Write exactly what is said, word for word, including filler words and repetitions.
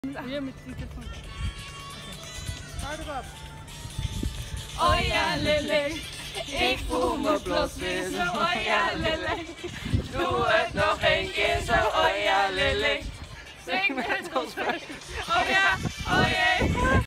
Weer met die telefoon. Hou erop. Oh ja, lele, ik voel me plots weer zo. Oh ja, lele, doe het nog een keer zo. Oh ja, lele, zing met ons mee. Oh ja, oh jee.